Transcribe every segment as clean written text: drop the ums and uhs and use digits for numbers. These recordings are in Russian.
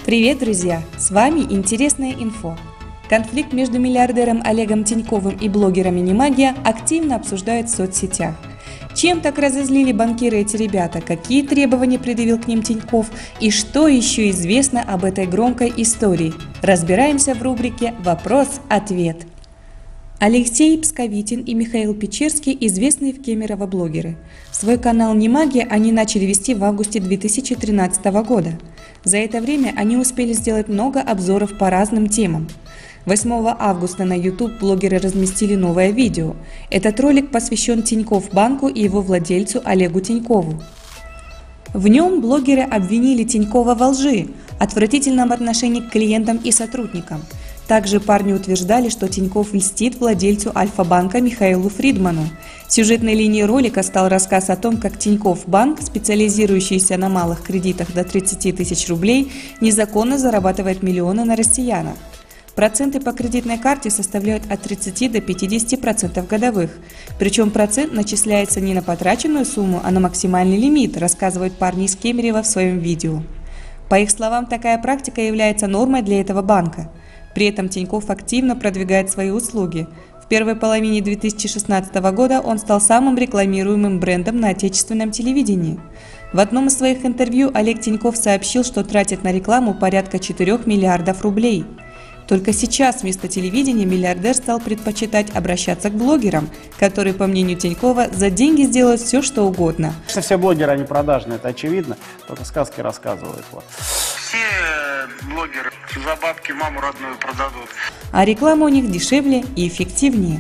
Привет, друзья! С вами интересная инфо. Конфликт между миллиардером Олегом Тиньковым и блогером Немагия активно обсуждают в соцсетях. Чем так разозлили банкиры эти ребята, какие требования предъявил к ним Тиньков и что еще известно об этой громкой истории? Разбираемся в рубрике «Вопрос-ответ». Алексей Псковитин и Михаил Печерский – известные в Кемерово блогеры. Свой канал «Немагия» они начали вести в августе 2013 года. За это время они успели сделать много обзоров по разным темам. 8 августа на YouTube блогеры разместили новое видео. Этот ролик посвящен Тинькофф банку и его владельцу Олегу Тинькову. В нем блогеры обвинили Тинькова во лжи, отвратительном отношении к клиентам и сотрудникам. Также парни утверждали, что Тинькофф льстит владельцу Альфа-банка Михаилу Фридману. Сюжетной линией ролика стал рассказ о том, как Тинькофф банк, специализирующийся на малых кредитах до 30 тысяч рублей, незаконно зарабатывает миллионы на россиянах. Проценты по кредитной карте составляют от 30 до 50% годовых. Причем процент начисляется не на потраченную сумму, а на максимальный лимит, рассказывают парни из Кемерово в своем видео. По их словам, такая практика является нормой для этого банка. При этом Тинькофф активно продвигает свои услуги. В первой половине 2016 года он стал самым рекламируемым брендом на отечественном телевидении. В одном из своих интервью Олег Тинькофф сообщил, что тратит на рекламу порядка 4 миллиардов рублей. Только сейчас вместо телевидения миллиардер стал предпочитать обращаться к блогерам, которые, по мнению Тинькова, за деньги сделают все, что угодно. Все блогеры, они продажные, это очевидно, только сказки рассказывают. Все блогеры за бабки маму родную продадут. А реклама у них дешевле и эффективнее.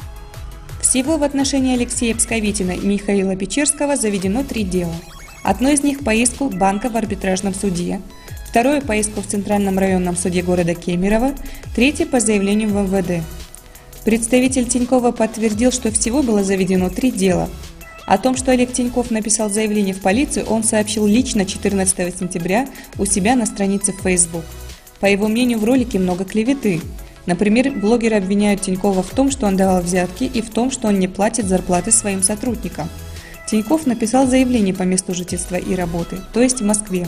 Всего в отношении Алексея Псковитина и Михаила Печерского заведено 3 дела. Одно из них по иску банка в арбитражном суде, второе по иску в Центральном районном суде города Кемерово, третье по заявлению в МВД. Представитель Тинькова подтвердил, что всего было заведено 3 дела. О том, что Олег Тинькофф написал заявление в полицию, он сообщил лично 14 сентября у себя на странице в Facebook. По его мнению, в ролике много клеветы. Например, блогеры обвиняют Тинькова в том, что он давал взятки, и в том, что он не платит зарплаты своим сотрудникам. Тинькофф написал заявление по месту жительства и работы, то есть в Москве.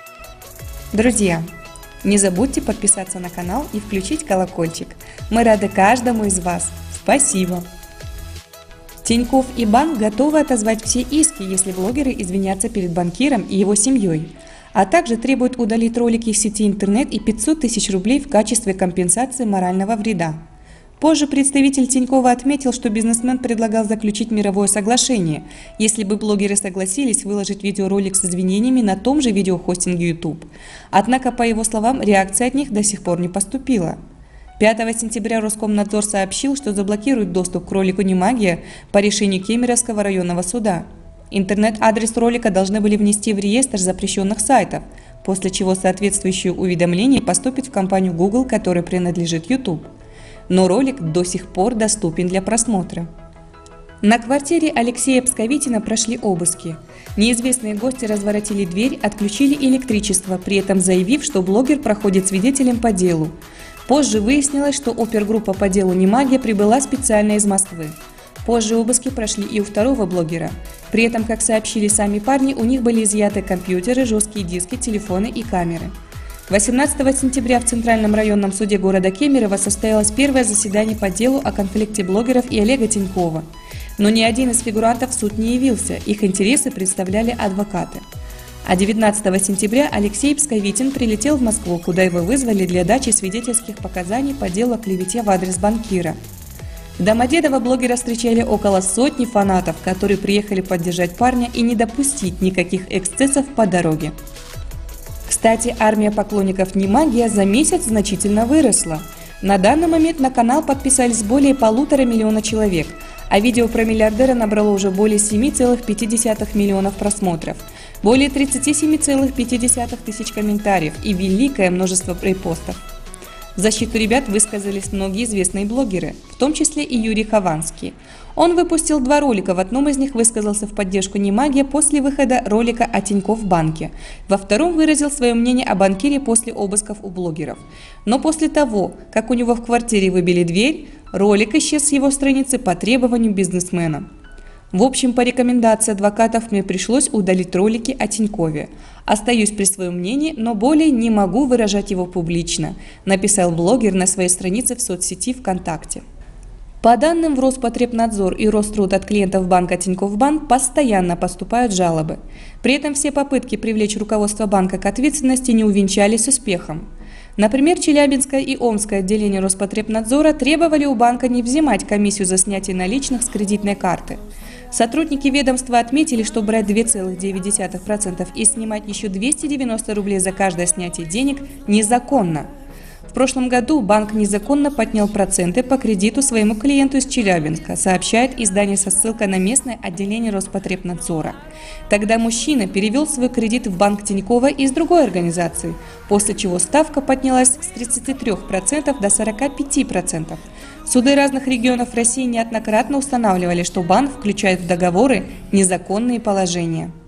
Друзья, не забудьте подписаться на канал и включить колокольчик. Мы рады каждому из вас. Спасибо! Тинькофф и банк готовы отозвать все иски, если блогеры извинятся перед банкиром и его семьей, а также требуют удалить ролики из сети интернет и 500 тысяч рублей в качестве компенсации морального вреда. Позже представитель Тинькова отметил, что бизнесмен предлагал заключить мировое соглашение, если бы блогеры согласились выложить видеоролик с извинениями на том же видеохостинге YouTube. Однако, по его словам, реакция от них до сих пор не поступила. 5 сентября Роскомнадзор сообщил, что заблокирует доступ к ролику «Немагия» по решению Кемеровского районного суда. Интернет-адрес ролика должны были внести в реестр запрещенных сайтов, после чего соответствующее уведомление поступит в компанию Google, которой принадлежит YouTube. Но ролик до сих пор доступен для просмотра. На квартире Алексея Псковитина прошли обыски. Неизвестные гости разворотили дверь, отключили электричество, при этом заявив, что блогер проходит свидетелем по делу. Позже выяснилось, что опергруппа по делу «Немагия» прибыла специально из Москвы. Позже обыски прошли и у второго блогера. При этом, как сообщили сами парни, у них были изъяты компьютеры, жесткие диски, телефоны и камеры. 18 сентября в Центральном районном суде города Кемерово состоялось первое заседание по делу о конфликте блогеров и Олега Тинькова. Но ни один из фигурантов в суд не явился, их интересы представляли адвокаты. А 19 сентября Алексей Псковитин прилетел в Москву, куда его вызвали для дачи свидетельских показаний по делу о клевете в адрес банкира. В Домодедово блогера встречали около сотни фанатов, которые приехали поддержать парня и не допустить никаких эксцессов по дороге. Кстати, армия поклонников «Немагия» за месяц значительно выросла. На данный момент на канал подписались более 1,5 миллиона человек, а видео про миллиардера набрало уже более 7,5 миллионов просмотров, более 37,5 тысяч комментариев и великое множество репостов. В защиту ребят высказались многие известные блогеры, в том числе и Юрий Хованский. Он выпустил 2 ролика, в одном из них высказался в поддержку «Немагия» после выхода ролика о Тинькофф банке, во втором выразил свое мнение о банкире после обысков у блогеров. Но после того, как у него в квартире выбили дверь, ролик исчез с его страницы по требованию бизнесмена. В общем, по рекомендации адвокатов мне пришлось удалить ролики о Тинькове. Остаюсь при своем мнении, но более не могу выражать его публично, написал блогер на своей странице в соцсети ВКонтакте. По данным в Роспотребнадзор и Роструд от клиентов банка Тинькофф-Банк постоянно поступают жалобы. При этом все попытки привлечь руководство банка к ответственности не увенчались успехом. Например, Челябинское и Омское отделение Роспотребнадзора требовали у банка не взимать комиссию за снятие наличных с кредитной карты. Сотрудники ведомства отметили, что брать 2,9% и снимать еще 290 рублей за каждое снятие денег незаконно. В прошлом году банк незаконно поднял проценты по кредиту своему клиенту из Челябинска, сообщает издание со ссылкой на местное отделение Роспотребнадзора. Тогда мужчина перевел свой кредит в банк Тинькова из другой организации, после чего ставка поднялась с 33% до 45%. Суды разных регионов России неоднократно устанавливали, что банк включает в договоры незаконные положения.